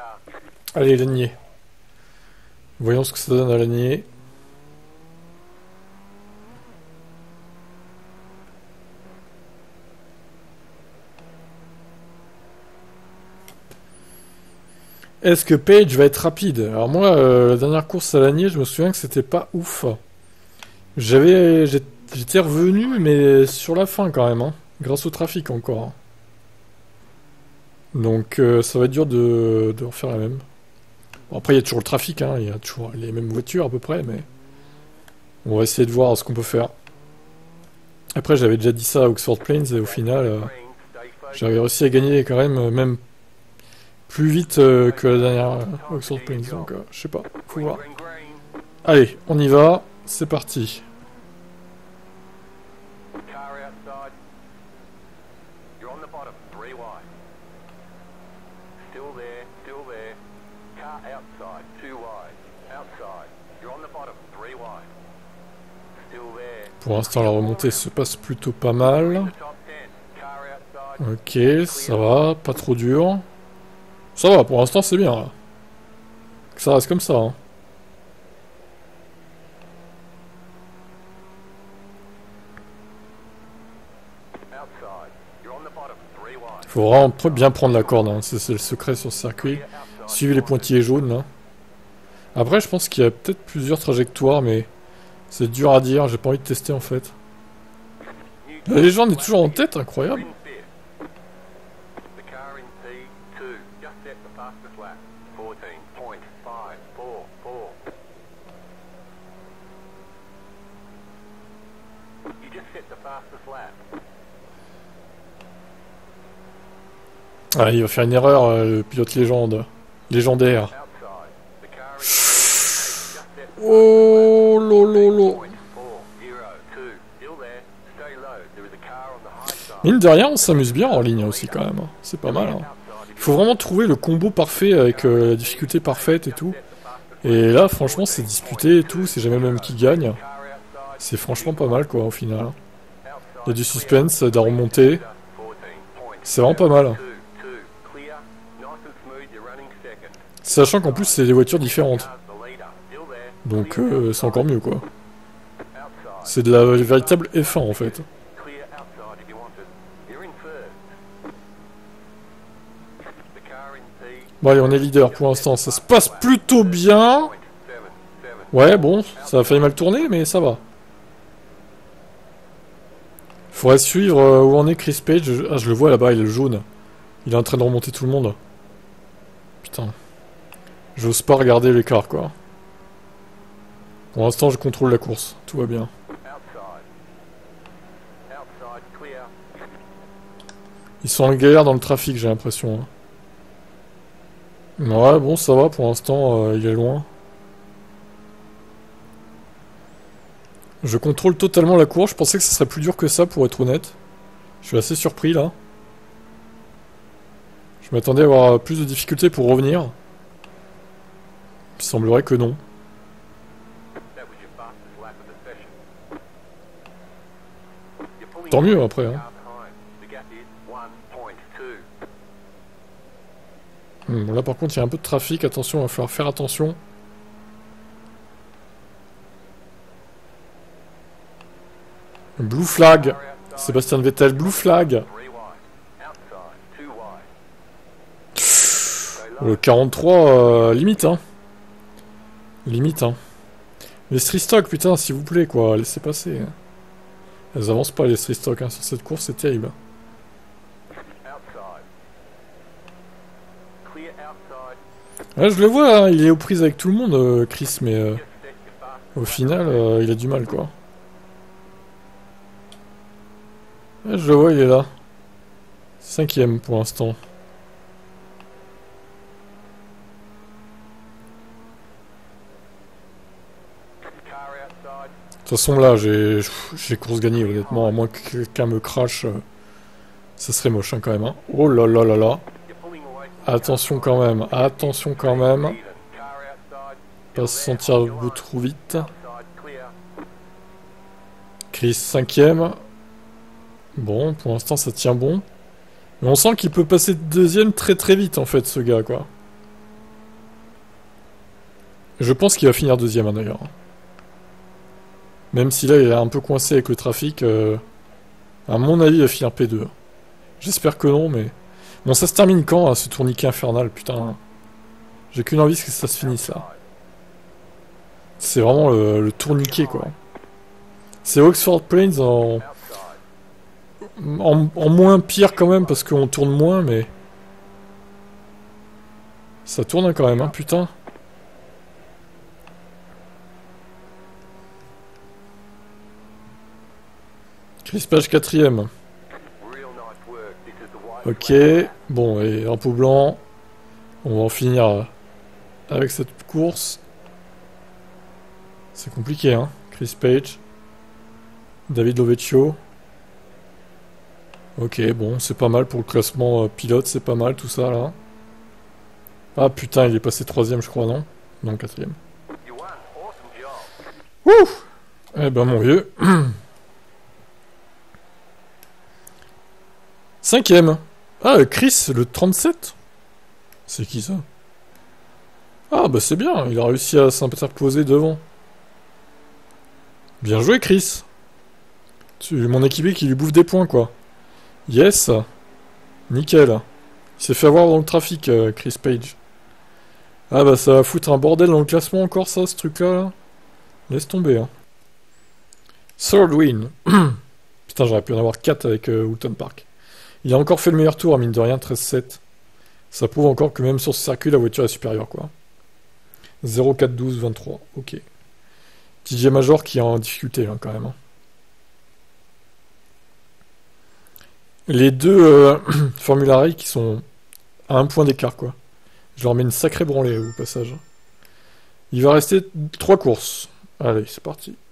Allez, l'année. Voyons ce que ça donne à l'année. Est-ce que Page va être rapide? Alors moi, la dernière course à l'année, je me souviens que c'était pas ouf. J'étais revenu, mais sur la fin quand même, hein, grâce au trafic encore, hein. Donc ça va être dur de refaire la même. Bon, après, il y a toujours le trafic, hein, il y a toujours les mêmes voitures à peu près, mais on va essayer de voir ce qu'on peut faire. Après, j'avais déjà dit ça à Oxford Plains, et au final, j'avais réussi à gagner quand même plus vite que la dernière Oxford Plains, donc je sais pas, faut voir. Allez, on y va, c'est parti. Pour l'instant, la remontée se passe plutôt pas mal. Ok, ça va, pas trop dur. Ça va, pour l'instant, c'est bien, là. Ça reste comme ça, hein. Faut vraiment bien prendre la corde, hein. C'est le secret sur ce circuit. Suivez les pointillés jaunes, là. Après, je pense qu'il y a peut-être plusieurs trajectoires, mais c'est dur à dire, j'ai pas envie de tester, en fait. La légende est toujours en tête, incroyable. Ah, il va faire une erreur, le pilote légendaire. Oh lolo. Mine de rien, on s'amuse bien en ligne aussi quand même, hein. C'est pas mal, hein. Il faut vraiment trouver le combo parfait avec la difficulté parfaite et tout. Et là, franchement, c'est disputé et tout, c'est jamais le même qui gagne. C'est franchement pas mal, quoi, au final. Il y a du suspense, de la remontée. C'est vraiment pas mal. Sachant qu'en plus, c'est des voitures différentes. Donc, c'est encore mieux, quoi. C'est de la véritable F1, en fait. Bon, allez, on est leader pour l'instant. Ça se passe plutôt bien. Ouais, bon, ça a failli mal tourner, mais ça va. Faudrait suivre où en est Chris Page. Ah, je le vois là-bas, il est le jaune. Il est en train de remonter tout le monde. Putain. J'ose pas regarder l'écart, quoi. Pour l'instant, je contrôle la course. Tout va bien. Ils sont en galère dans le trafic, j'ai l'impression, hein. Ouais, bon, ça va, pour l'instant, il est loin. Je contrôle totalement la course. Je pensais que ça serait plus dur que ça, pour être honnête. Je suis assez surpris, là. Je m'attendais à avoir plus de difficultés pour revenir. Il semblerait que non. Tant mieux, après, hein. Là, par contre, il y a un peu de trafic. Attention, il va falloir faire attention. Blue flag. Sébastien Vettel, blue flag. Le 43, limite, hein. Limite, hein. Les street stock, putain, s'il vous plaît, quoi. Laissez passer. Elles avancent pas, les street stock, hein. Sur cette course, c'est terrible. Ouais, je le vois, hein. Il est aux prises avec tout le monde, Chris, mais au final, il a du mal, quoi. Ouais, je le vois, il est là. 5ème pour l'instant. De toute façon, là, j'ai course gagnée, honnêtement. À moins que quelqu'un me crache, ça serait moche, hein, quand même, hein. Oh là là là là. Attention quand même, attention quand même. Pas se sentir debout trop vite. Chris 5ème. Bon, pour l'instant, ça tient bon. Mais on sent qu'il peut passer deuxième très très vite, en fait, ce gars, quoi. Je pense qu'il va finir deuxième, hein, d'ailleurs. Même si là, il est un peu coincé avec le trafic, à mon avis, il va finir P2. J'espère que non, mais... Bon, ça se termine quand, hein, ce tourniquet infernal, putain. J'ai qu'une envie, c'est que ça se finisse, là. C'est vraiment le tourniquet, quoi. C'est Oxford Plains en moins pire, quand même, parce qu'on tourne moins, mais... Ça tourne quand même, hein, putain. Crispage 4ème. Ok, bon, et drapeau blanc. On va en finir avec cette course. C'est compliqué, hein. Chris Page. David Lovecchio. Ok, bon, c'est pas mal pour le classement pilote, c'est pas mal tout ça, là. Ah putain, il est passé 3ème, je crois, non? Non, 4ème. Ouf! Eh ben, mon vieux. 5ème. Ah, Chris, le 37? C'est qui ça? Ah, bah c'est bien, il a réussi à s'interposer devant. Bien joué, Chris. Mon équipier qui lui bouffe des points, quoi. Yes. Nickel. Il s'est fait avoir dans le trafic, Chris Page. Ah bah ça va foutre un bordel dans le classement encore, ça, ce truc-là, là. Laisse tomber, hein. Third win. Putain, j'aurais pu en avoir 4 avec Woolton Park. Il a encore fait le meilleur tour, mine de rien, 13-7. Ça prouve encore que même sur ce circuit, la voiture est supérieure, quoi. 0-4-12-23, ok. TJ Major qui est en difficulté, là, quand même. Hein. Les deux Formula Ray qui sont à un point d'écart, quoi. Je leur mets une sacrée branlée, au passage. Il va rester 3 courses. Allez, c'est parti.